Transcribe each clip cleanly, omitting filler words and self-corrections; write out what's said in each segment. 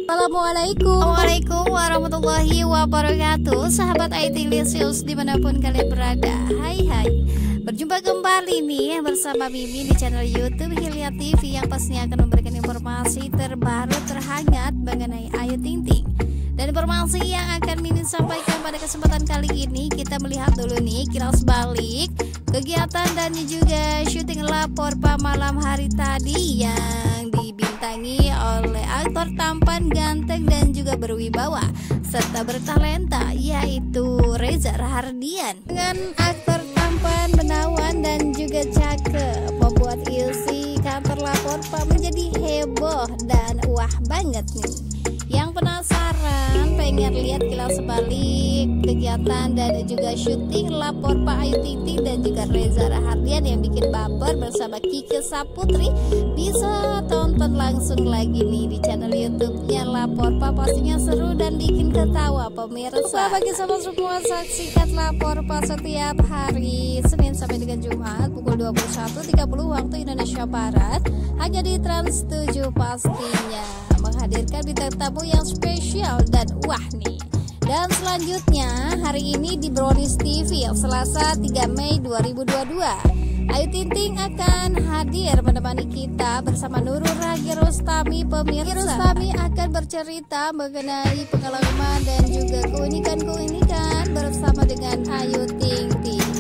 Assalamualaikum. Waalaikumsalam warahmatullahi wabarakatuh. Sahabat IT Lisius dimanapun kalian berada. Hai. Berjumpa kembali nih bersama Mimin di channel YouTube Hilya TV yang pastinya akan memberikan informasi terbaru terhangat mengenai Ayu Ting Ting. Dan informasi yang akan Mimin sampaikan pada kesempatan kali ini, kita melihat dulu nih kilas balik kegiatan dan juga syuting lapor Pak malam hari tadi yang dibintangi oleh aktor tampan, ganteng dan juga berwibawa serta bertalenta, yaitu Reza Rahardian. Dengan aktor tampan, menawan dan juga cakep, membuat isi kantor lapor Pak menjadi heboh dan wah banget nih. Yang penasaran pengen lihat kilas balik kegiatan dan juga syuting lapor Pak Ayu Ting Ting dan juga Reza Rahardian yang bikin baper bersama Kike Saputri, bisa tonton langsung lagi nih di channel YouTube-nya Lapor Pak. Pastinya seru dan bikin ketawa pemirsa. Bagi sahabat semua, saksikan Lapor Pak setiap hari Senin sampai dengan Jumat pukul 21.30 waktu Indonesia Barat hanya di Trans 7 pastinya, menghadirkan bintang tamu yang spesial dan wah nih. Dan selanjutnya hari ini di Brownies TV Selasa 3 Mei 2022, Ayu Ting Ting akan hadir menemani kita bersama Nurul Ragi Rostami pemirsa. Rostami akan bercerita mengenai pengalaman dan juga keunikan bersama dengan Ayu Ting Ting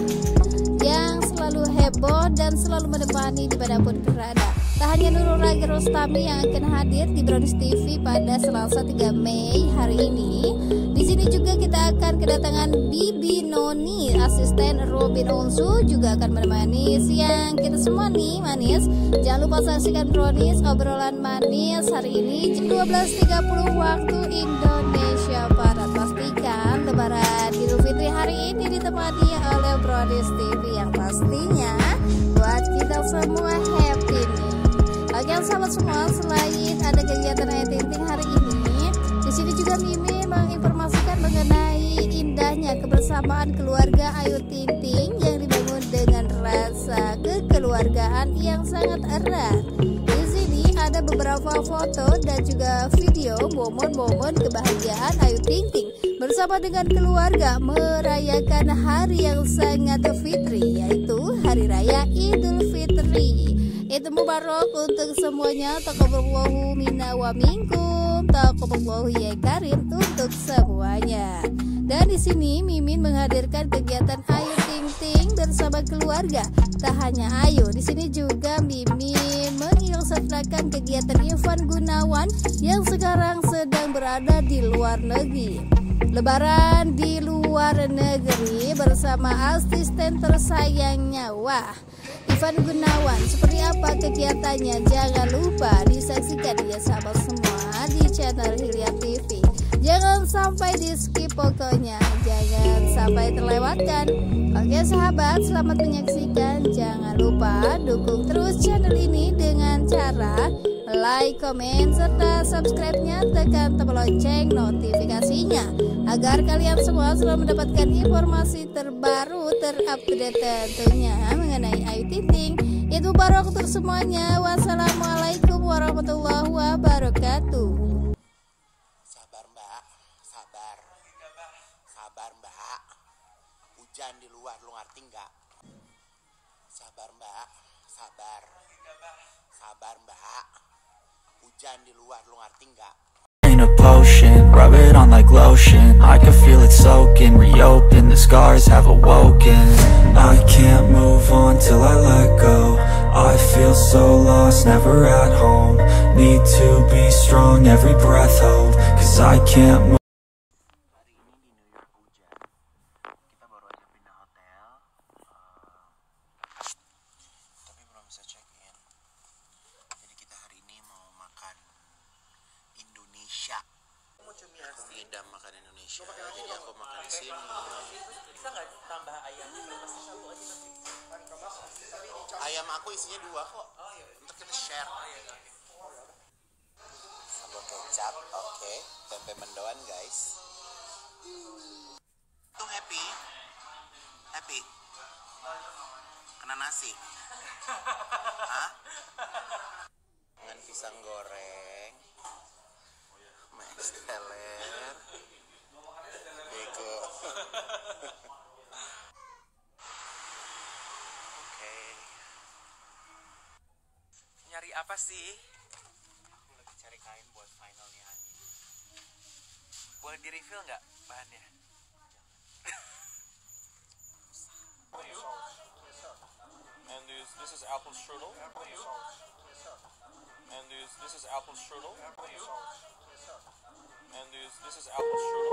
yang selalu heboh dan selalu menemani dimanapun berada. Tak hanya Nurul Ragi Rostami yang akan hadir di Brownies TV pada Selasa 3 Mei hari ini. Di sini juga kita akan kedatangan Bibi Noni, asisten Robin Onsu, juga akan menemani siang kita semua nih manis. Jangan lupa saksikan Brownies obrolan manis hari ini jam 12.30 waktu Indonesia Barat. Pastikan Lebaran Idul Fitri hari ini ditemani oleh Brownies TV yang pastinya buat kita semua happy nih. Oke sahabat semua, selain ada kegiatan Ayu Ting Ting hari ini, di sini juga Mimi menginformasikan mengenai indahnya kebersamaan keluarga Ayu Ting Ting yang dibangun dengan rasa kekeluargaan yang sangat erat. Di sini ada beberapa foto dan juga video momen-momen kebahagiaan Ayu Ting Ting bersama dengan keluarga merayakan hari yang sangat fitri, yaitu Hari Raya Idul Fitri. Itu mubarak untuk semuanya. Taqabbalallahu minna wa minkum, taqabbalallahu ya karim untuk semuanya. Dan di sini Mimin menghadirkan kegiatan Ayu Ting Ting bersama keluarga. Tak hanya Ayu, di sini juga Mimin mengikutsertakan kegiatan Ivan Gunawan yang sekarang sedang berada di luar negeri. Lebaran di luar negeri bersama asisten tersayangnya. Wah, Ivan Gunawan, seperti apa kegiatannya? Jangan lupa disaksikan ya sahabat semua di channel Hilya TV. Jangan sampai di skip pokoknya, jangan sampai terlewatkan. Oke sahabat, selamat menyaksikan. Jangan lupa dukung terus channel ini dengan cara like, komen, serta subscribe-nya, tekan tombol lonceng notifikasinya agar kalian semua selalu mendapatkan informasi terbaru terupdate tentunya mengenai Ayu Ting Ting. Itu barok untuk semuanya. Wassalamualaikum warahmatullahi wabarakatuh. Sabar mbak, sabar mbak. Hujan di luar, lu ngerti nggak? Sabar mbak, sabar mbak. Hujan di luar, lu ngerti nggak? In a potion, rub it on like lotion. I can feel it soaking, reopen. The scars have awoken. I can't move on till I let go. I feel so lost, never at home. Need to be strong, every breath hold. Cause I can't move. Hari ini di New York hujan. Kita baru aja pindah hotel, tapi belum bisa check in. Jadi kita hari ini mau makan Indonesia. Tidak makan Indonesia, jadi aku makan di sini. Bisa nggak tambah ayam? Ayam aku isinya 2 kok. Ntar kita share. Sambal kecap, oke. Tempe mendoan guys. Tuh happy. Kena nasi. Hah? Dengan pisang goreng. Seler. Bego. Oke. Nyari apa sih? Aku lagi cari kain buat finalnya Andi. Boleh di refill nggak bahannya? And this is apple strudel. And this is apple strudel. And this is apple strudel.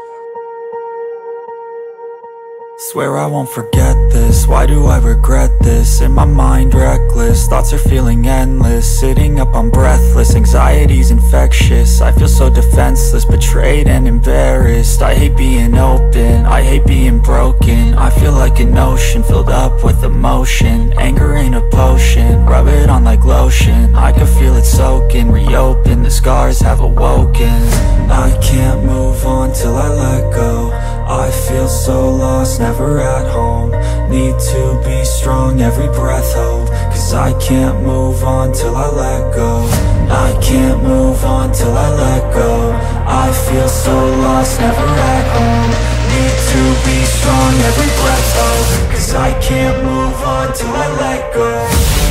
Swear I won't forget this, why do I regret this? In my mind reckless, thoughts are feeling endless. Sitting up I'm breathless, anxiety's infectious. I feel so defenseless, betrayed and embarrassed. I hate being open, I hate being broken. I feel like an ocean filled up with emotion. Anger ain't a potion, rub it on like lotion. I can feel it soaking, reopen, the scars have awoken. I can't move on till I let go. I feel so lost, never at home. Need to be strong, every breath hold. Cause I can't move on till I let go. I can't move on till I let go. I feel so lost, never at home. Need to be strong, every breath hold. Cause I can't move on till I let go.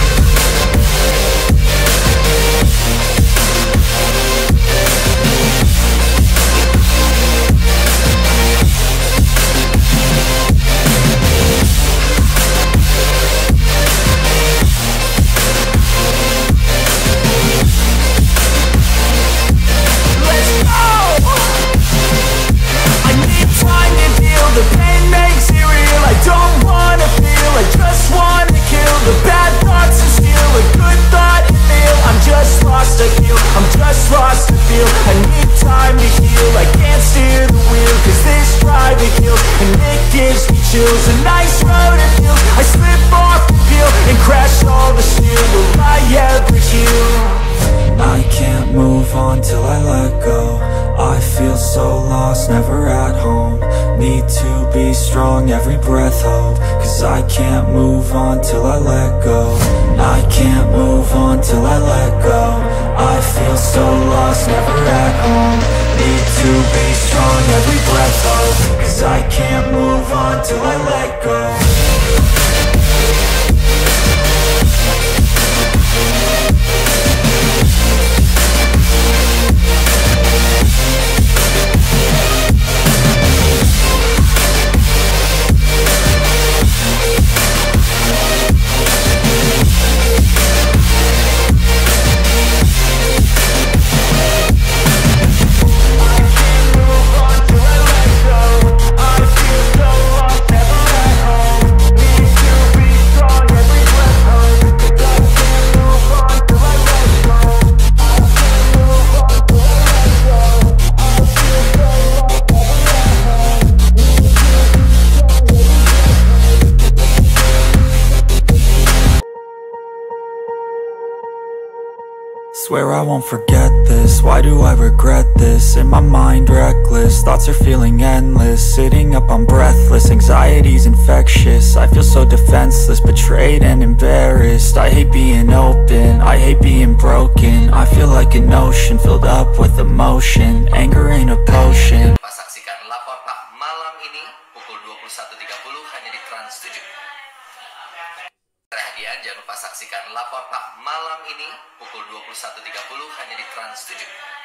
The pain makes it real, I don't wanna feel, I just wanna kill the bad thoughts and steal a good thought and feel. I'm just lost to feel, I'm just lost to feel. I need time to heal, I can't steer the wheel. Cause this drive it kills, and it gives me chills. A nice road it feels, I slip off the peel and crash all the steel. Will I ever heal? I can't move on till I let go. I feel so lost, never at home. Need to be strong, every breath hold. Cause I can't move on till I let go. I can't move on till I let go. I feel so lost, never at home. Need to be strong, every breath hold. Cause I can't move on till I let go. Swear I won't forget this, why do I regret this? In my mind reckless, thoughts are feeling endless. Sitting up I'm breathless, anxiety's infectious. I feel so defenseless, betrayed and embarrassed. I hate being open, I hate being broken. I feel like an ocean filled up with emotion. Anger ain't a potion. Saksikan Lapor Pak malam ini pukul 21.30 hanya di Trans 7. Hadiah, jangan lupa saksikan Lapor Pak malam ini pukul 21.30 hanya di Trans 7.